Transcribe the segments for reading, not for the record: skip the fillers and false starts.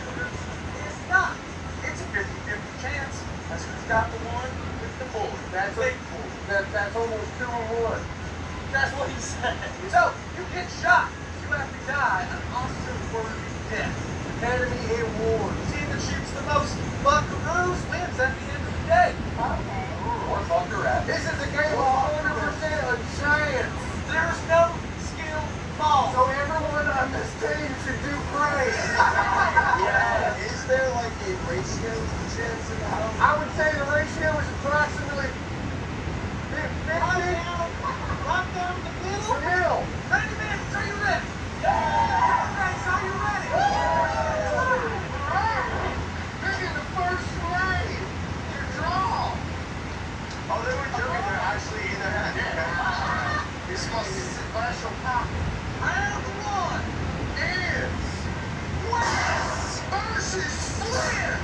It's not. It's a 50-50 chance. That's who's got the one with the bullet. That's almost 2 and 1. That's what he said. So, you get shot. You have to die an Austin-worthy death. Academy Award. Team that shoots the most buckaroos wins at the end of the day. Okay. Or buckaroo. This is a game of 100% of chance. There's no skill ball. So everyone on this team should do great. Yeah. Is there like a ratio to chance in the house? I would say the ratio is approximately 50. Lock down the middle. The middle. 90 minutes. Are you ready? Yeah. Guys, are you ready? Making the first lane. Your draw. Oh, they were joking. They're actually in their head. Yeah. This must be special pocket. Round 1 is Wes versus Flynn.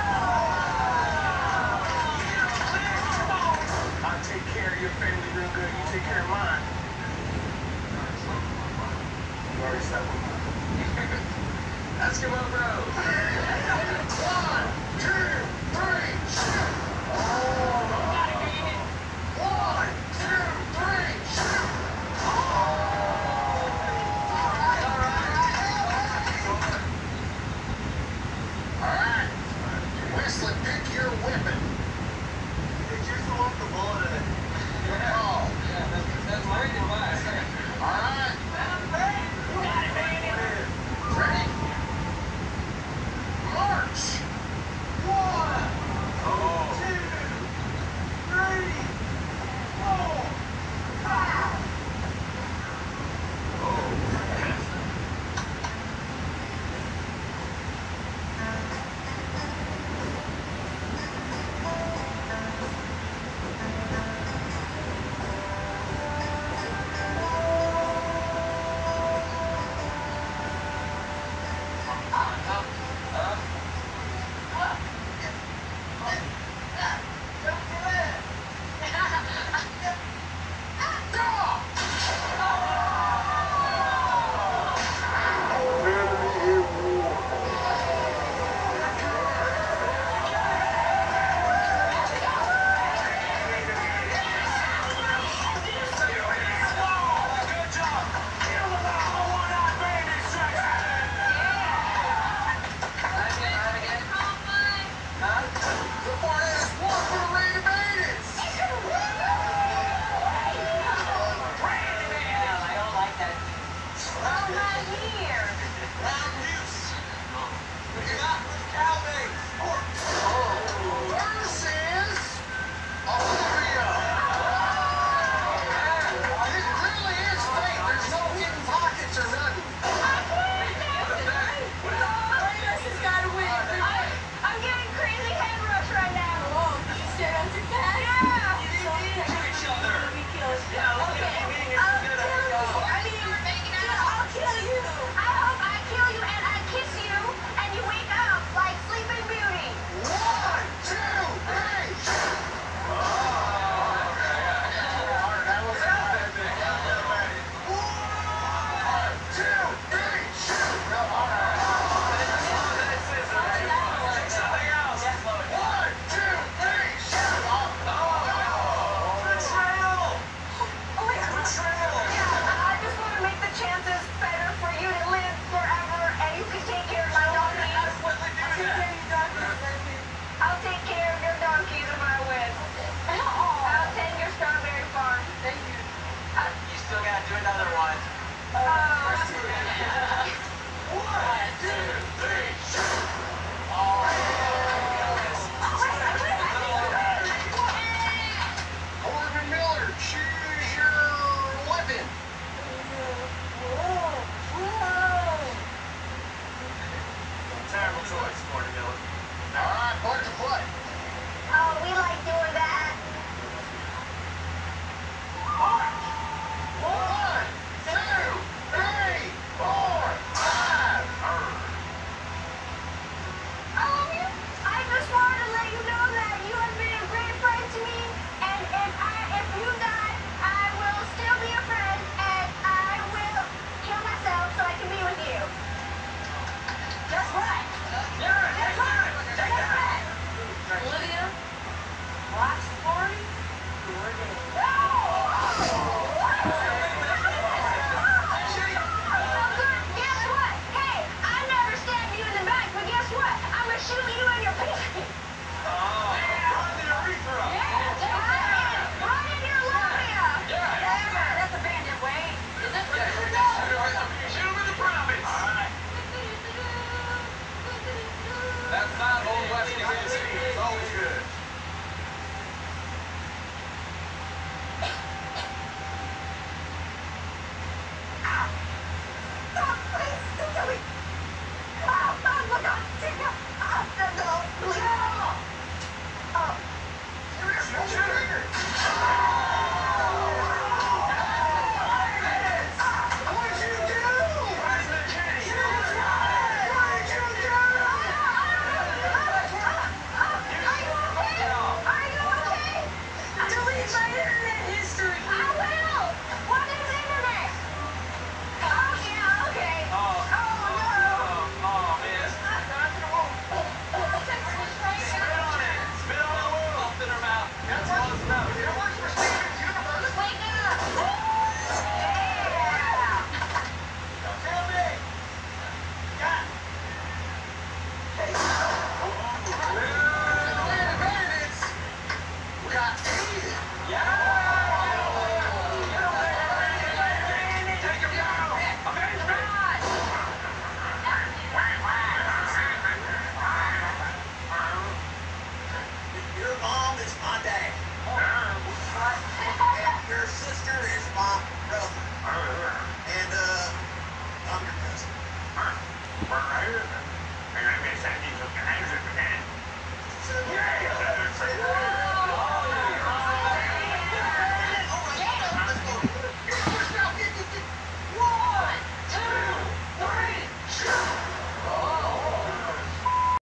I take care of your family real good. You take care of mine. You already said one. Eskimo Bros. 1, 2, 3, shoot. 1, 2, 3, shoot. All right. Whistling, pick your weapon. Did you still want the bullet in it? Oh. That's my advice. All right. Ready? March. 1, 2, I hear that.